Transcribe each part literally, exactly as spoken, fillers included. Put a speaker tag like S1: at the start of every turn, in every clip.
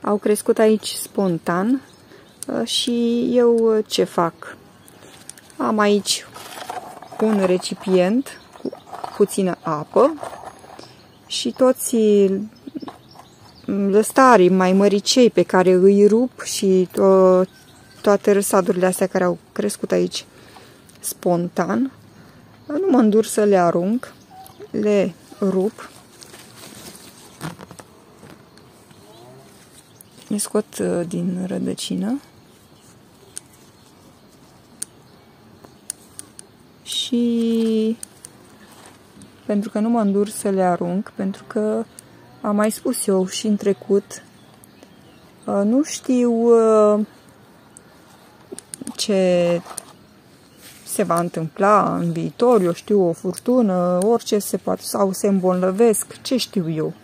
S1: Au crescut aici spontan și eu ce fac? Am aici un recipient cu puțină apă și toți lăstarii mai măricei pe care îi rup și to toate răsadurile astea care au crescut aici spontan, nu mă îndur să le arunc, le rup, le scot din rădăcină și pentru că nu mă îndur să le arunc, pentru că am mai spus eu și în trecut, nu știu ce se va întâmpla în viitor, eu știu, o furtună, orice se poate, sau se îmbolnăvesc, ce știu eu.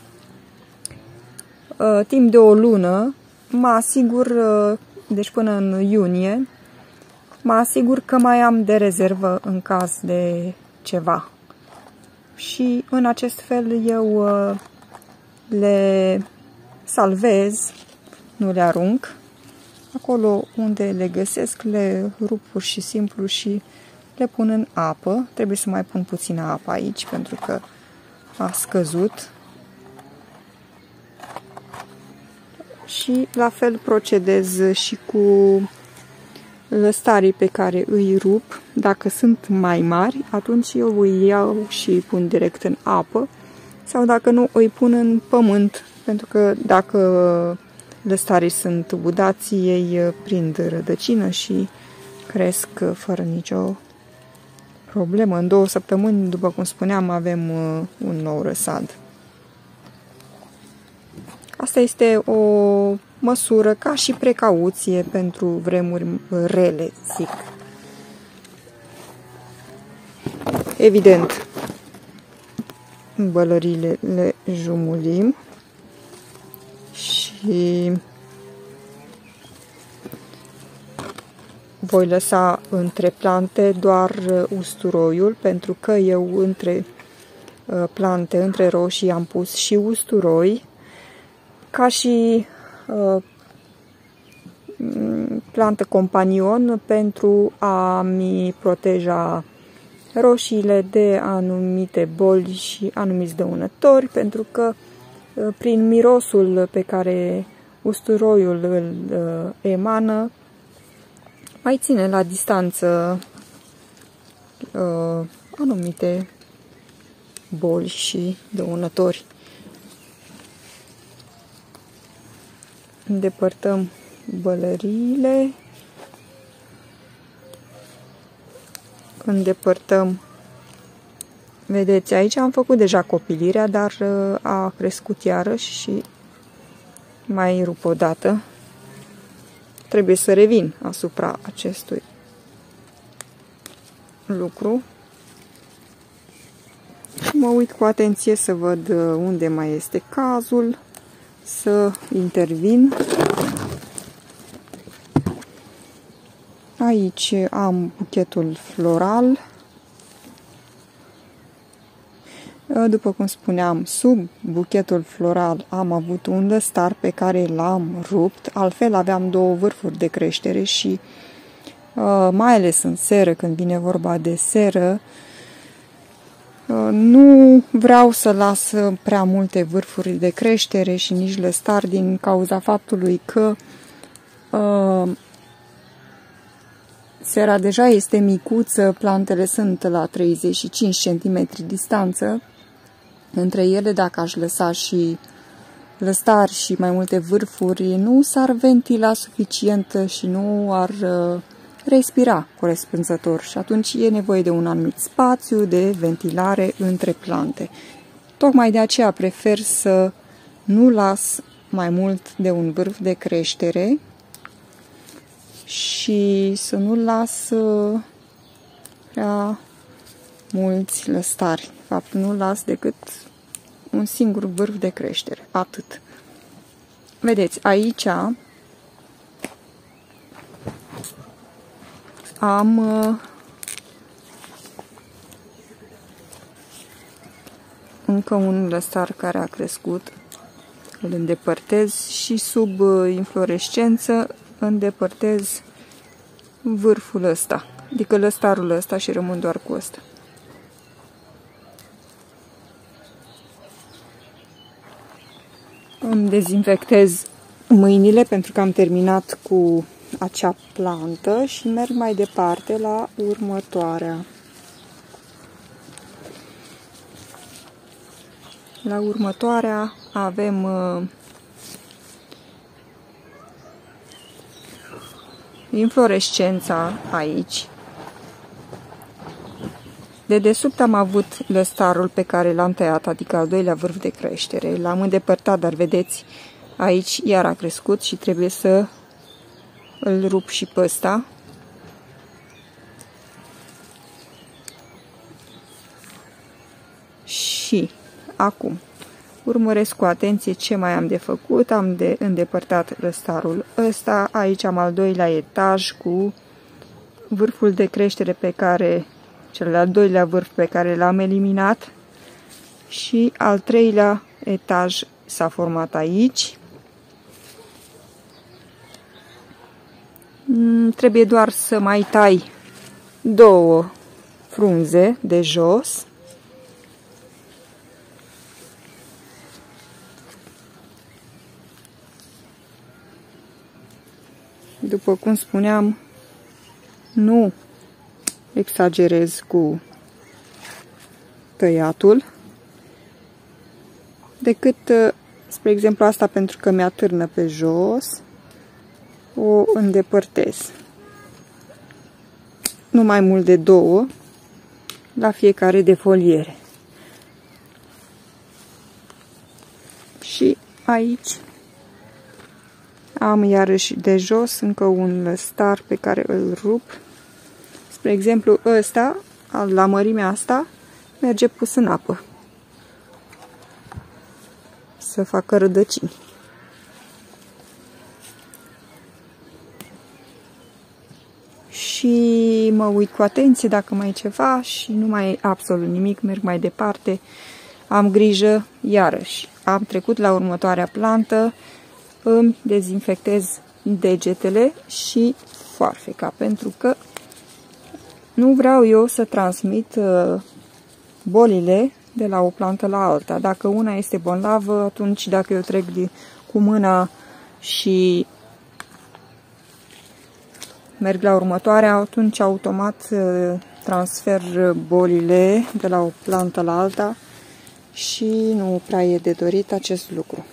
S1: Timp de o lună, mă asigur, deci până în iunie, mă asigur că mai am de rezervă în caz de ceva. Și în acest fel eu le salvez, nu le arunc. Acolo unde le găsesc, le rup pur și simplu și le pun în apă. Trebuie să mai pun puțină apă aici pentru că a scăzut. Și la fel procedez și cu lăstarii pe care îi rup. Dacă sunt mai mari, atunci eu îi iau și îi pun direct în apă. Sau dacă nu, îi pun în pământ. Pentru că dacă lăstarii sunt udați, ei prind rădăcină și cresc fără nicio problemă. În două săptămâni, după cum spuneam, avem un nou răsad. Asta este o măsură ca și precauție pentru vremuri rele, zic. Evident, bălăriile le jumulim și voi lăsa între plante doar usturoiul, pentru că eu între plante, între roșii, am pus și usturoi, ca și uh, plantă companion pentru a-mi proteja roșiile de anumite boli și anumiți dăunători, pentru că uh, prin mirosul pe care usturoiul îl uh, emană, mai ține la distanță uh, anumite boli și dăunători. Îndepărtăm bălăriile, îndepărtăm, vedeți, aici am făcut deja copilirea, dar a crescut iarăși și mai rup o dată. Trebuie să revin asupra acestui lucru. Mă uit cu atenție să văd unde mai este cazul să intervin. Aici am buchetul floral. După cum spuneam, sub buchetul floral am avut un lăstar pe care l-am rupt, altfel aveam două vârfuri de creștere și mai ales în seră, când vine vorba de seră, nu vreau să las prea multe vârfuri de creștere și nici lăstar din cauza faptului că uh, sera deja este micuță, plantele sunt la treizeci și cinci centimetri distanță între ele. Dacă aș lăsa și lăstar și mai multe vârfuri, nu s-ar ventila suficient și nu ar uh, respira corespunzător și atunci e nevoie de un anumit spațiu de ventilare între plante. Tocmai de aceea prefer să nu las mai mult de un vârf de creștere și să nu las prea mulți lăstari. De fapt, nu las decât un singur vârf de creștere. Atât. Vedeți, aici am uh, încă un lăstar care a crescut îl îndepărtez și sub inflorescență îndepărtez vârful ăsta, adică lăstarul ăsta și rămân doar cu ăsta. Îmi dezinfectez mâinile pentru că am terminat cu acea plantă și merg mai departe la următoarea. La următoarea avem uh, inflorescența aici. De desubt am avut lăstarul pe care l-am tăiat, adică al doilea vârf de creștere. L-am îndepărtat, dar vedeți, aici iar a crescut și trebuie să îl rup și pe ăsta. Și acum urmăresc cu atenție ce mai am de făcut. Am de îndepărtat lăstarul ăsta. Aici am al doilea etaj cu vârful de creștere pe care, cel al doilea vârf pe care l-am eliminat. Și al treilea etaj s-a format aici. Trebuie doar să mai tai două frunze de jos. După cum spuneam, nu exagerez cu tăiatul, decât, spre exemplu, asta pentru că mi-atârnă pe jos, o îndepărtez. Nu mai mult de două la fiecare defoliere. Și aici am iarăși de jos încă un lăstar pe care îl rup. Spre exemplu, ăsta, la mărimea asta, merge pus în apă să facă rădăcini. Și mă uit cu atenție dacă mai e ceva și nu mai e absolut nimic, merg mai departe. Am grijă, iarăși. Am trecut la următoarea plantă, îmi dezinfectez degetele și foarfeca, pentru că nu vreau eu să transmit bolile de la o plantă la alta. Dacă una este bolnavă, atunci dacă eu trec de, cu mâna și merg la următoarea, atunci automat transfer bolile de la o plantă la alta și nu prea e de dorit acest lucru.